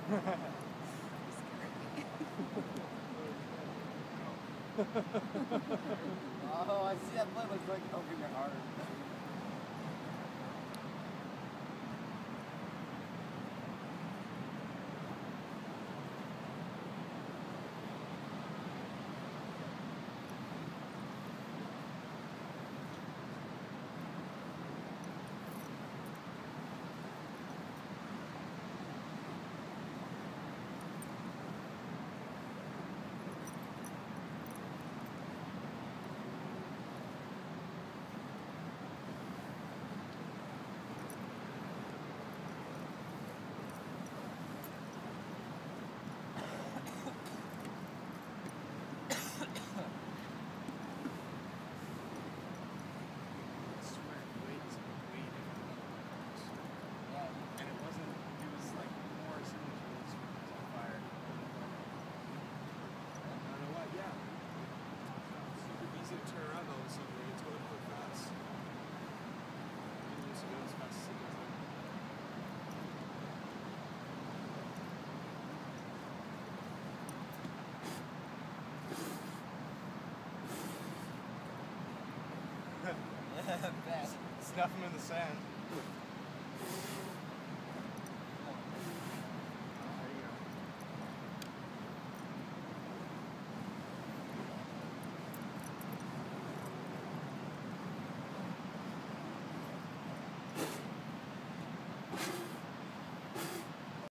Oh, I see that blood was like poking your heart. To turn around all of a sudden, like it's going really fast. It needs to go as fast as it goes. Yeah, bad. Snuff him in the sand.